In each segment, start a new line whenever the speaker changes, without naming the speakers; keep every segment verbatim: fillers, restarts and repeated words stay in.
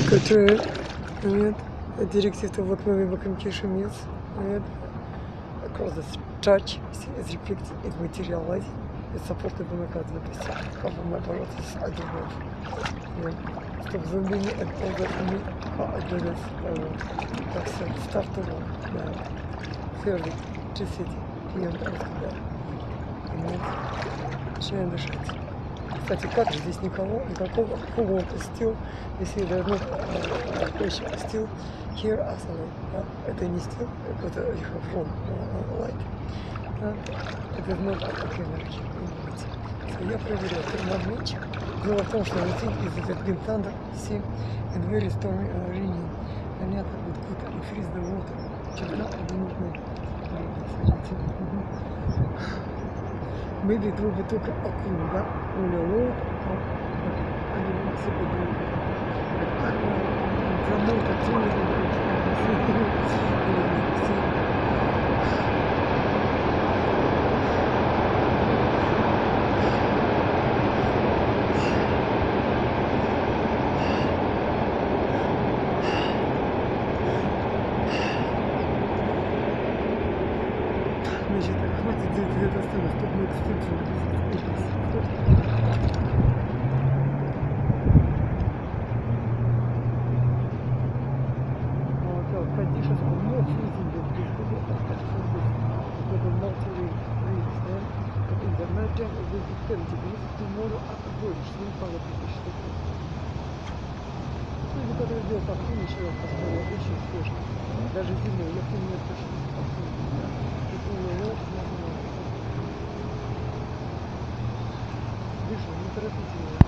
Control. Evet. Directive to work moving communication meals. Evet. Across the church is reflected in materializing. It's supported by the cover my parotis. I don't know. Yeah. Stop zooming and all that for me. I do this. Так, все, стартовал. Да. Ферли. Чесите. Клиент откуда. Вот. Начинаем дышать. Кстати, как же здесь никого, никакого хумор стил, если должно question still here as a light. Да? Это не стил, это you have wrong uh, light. Да? Это not okay energy. So, я проверяю термометчик. Дело в том, что everything is that been thunder, sea and very stormy uh, raining. Понятно, вот good and freeze the water. Черта одноминутная. Maybe it will be только окунь, да? Only load, I don't know, super good. But I will promote a team. Значит, хватит где-то осталось, тут мы экстенцию. Conditions are not freezing the with a multi-ring freeze, but in the matter of the ten degrees, tomorrow at the bridge, swing power position. Люди, которые делают такую, еще раз поставили, очень спешно. Даже зимой, я помню, это очень спокойно. Это было Вышел, не торопите его.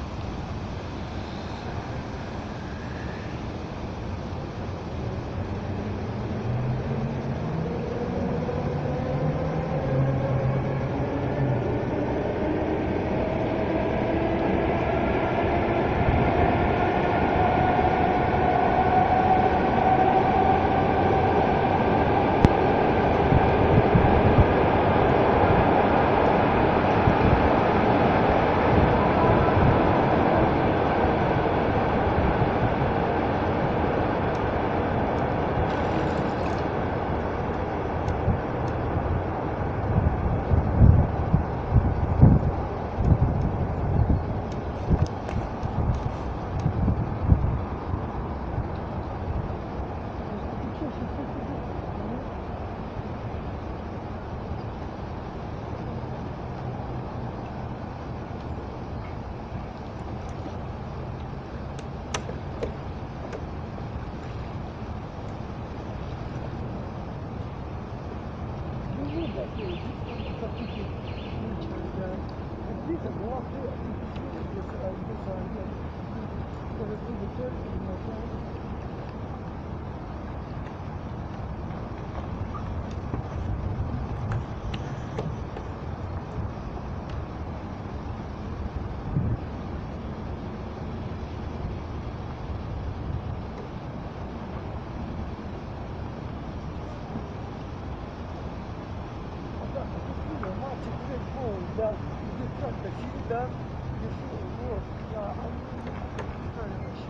Да, идет как-то всегда, вот, да, они не вообще,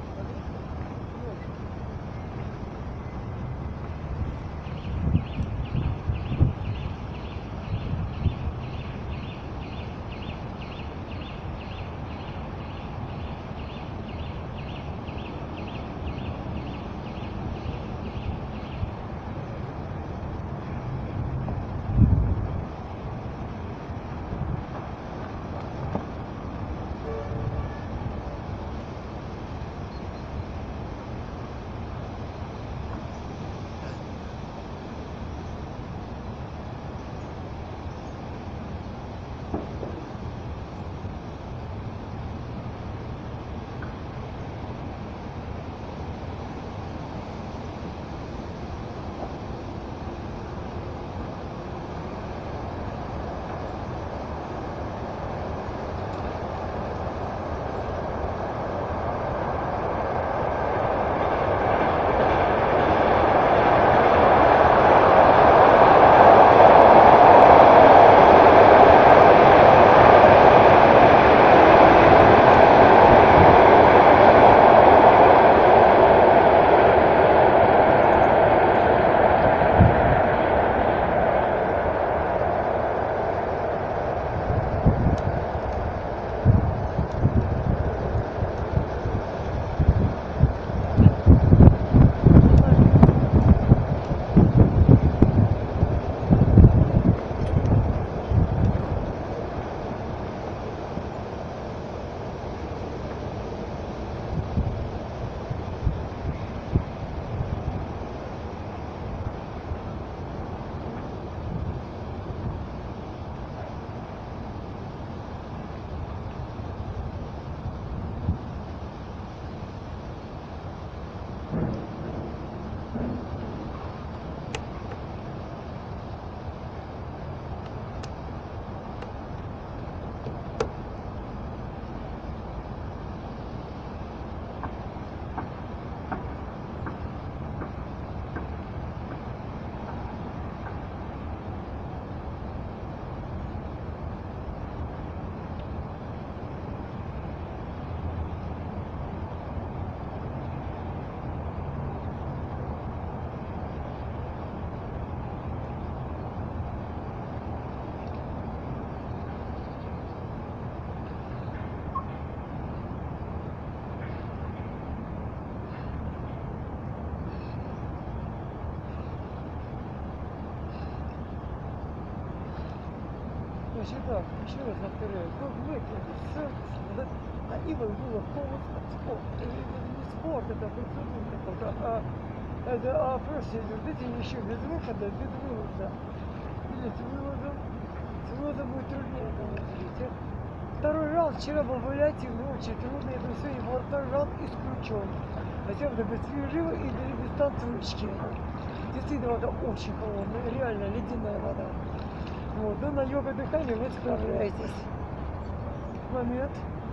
Короче, так, еще раз повторяю, ну, мы, секс, а Ива было полностью спорт. Это не спорт, это процедура только, а, это, а просто люди еще без выхода, без вывода. Или с выводом, с выводом будет труднее, видите. Второй раунд вчера был вариативный, очень трудный, это все, его второй раунд исключен. Хотя бы быть свежего и для дистанции ручки. Действительно, вода очень холодная, реально ледяная вода. Вот, но на йога дыхание вы справляетесь. Момент.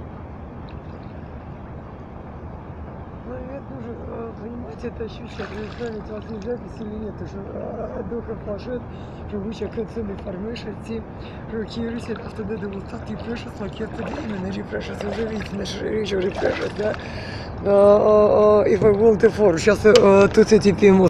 Момент нужно э, понимать это ощущать. Вы знаете, у вас есть запись или нет, что э, духа флажет, живуча концерный формиша, ті руки рисят, автоды дадут так и прешет, лакет, именно репрешет, вы уже видите, наш речь репрешет, да? If I want to for, сейчас тут эти пиму.